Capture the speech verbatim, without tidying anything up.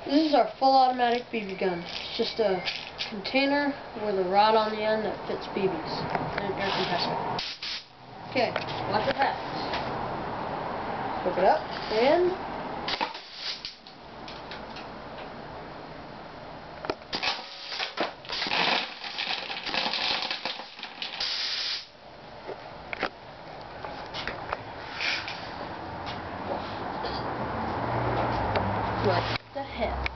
This is our full automatic B B gun. It's just a container with a rod on the end that fits B Bs and an air compressor. Okay, watch what happens. Hook it up and what the heck?